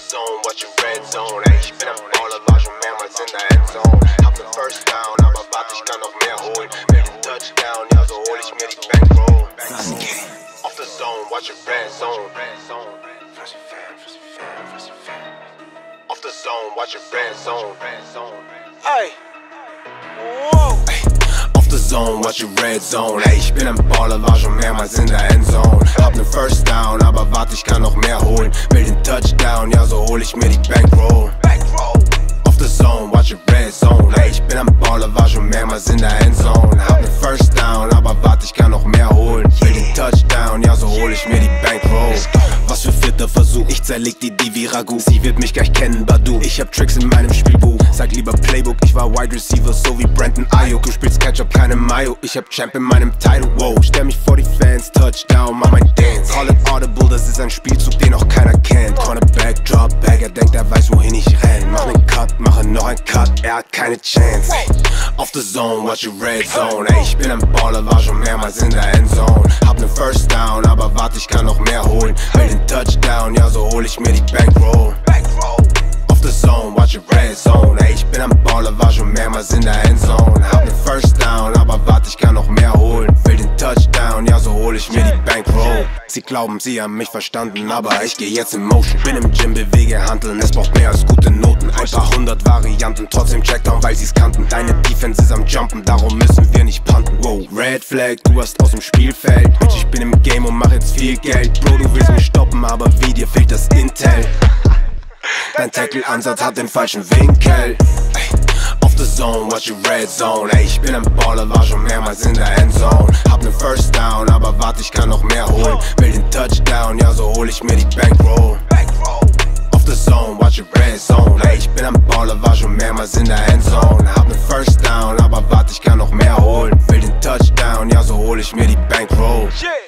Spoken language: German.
Zone, watch your red zone. Ey, ich bin am Baller, war schon mehrmals in der Endzone. Hab nen First Down, aber warte, ich kann noch mehr holen. Will den Touchdown, ja, so hol ich mir die Bankroll. Auf der Zone, watch your red zone. Auf der Zone, watch your red zone. Ey. Wow. Auf der Zone, watch your red zone. Ey, ich bin am Baller, war schon mehrmals in der Endzone. Hab nen First Down, aber warte, ich kann noch mehr holen. Will den Touchdown, ja, so hol ich mir die Bankroll. Auf der Zone, watch your red zone. Ey, ich bin am Baller, war schon mehrmals in der Endzone. Hab nen First Down, aber warte, ich kann noch mehr holen. Will den Touchdown, ja, so hol ich mir die Bankroll. Was für vierter Versuch, ich zerleg die wie Ragu. Sie wird mich gleich kennen, Badu. Ich hab Tricks in meinem Spielbuch. Sag lieber Playbook, ich war Wide Receiver, so wie Brandon Ayuk. Du spielst Ketchup, keine Mayo. Ich hab Champ in meinem Title, wow. Stell mich vor die Fans, Touchdown, mach mein Dance. Call it audible, das ist ein Spielzug, den noch keiner kennt. Cornerback, Dropback, er denkt, er weiß, wohin ich renn. Mach nen Cut, mache noch ein Cut, er hat keine Chance. Auf der Zone, watch your red zone. Ey, ich bin ein Baller, war schon mehrmals in der Endzone. Hab nen First Down, aber warte, ich kann noch mehr holen. Will den Touchdown, ja, so hol ich mir die Bankroll. Auf der Zone, watch your red zone. Ey, ich bin ein Baller, war schon mehrmals in der Endzone. Hab nen First Down, aber warte, ich kann noch mehr holen. Will den Touchdown, ja, so hol ich mir die Bankroll. Sie glauben, sie haben mich verstanden, aber ich geh jetzt in Motion. Bin im Gym, bewege Hanteln, es braucht mehr als gute Noten. Ein paar hundert Varianten, trotzdem Checkdown, weil sie's kannten. Deine Defense ist am Jumpen, darum müssen wir nicht punten. Wow, Red Flag, du hast aus dem Spielfeld. Bitch, ich bin im Game und mach jetzt viel Geld. Bro, du willst mich stoppen, aber wie, dir fehlt das Intel. Dein Tackle-Ansatz hat den falschen Winkel. Auf der Zone, watch your red zone. Ey, ich bin ein Baller, war schon mehrmals in der Endzone. Hab nen First Down, aber warte, ich kann noch mehr holen. Will den Touchdown, ja, so hol ich mir die Bankroll. Auf der Zone, watch your red zone. Ey, ich bin ein Baller, war schon mehrmals in der Endzone. Hab nen First Down, aber warte, ich kann noch mehr holen. Will den Touchdown, ja, so hol ich mir die Bankroll.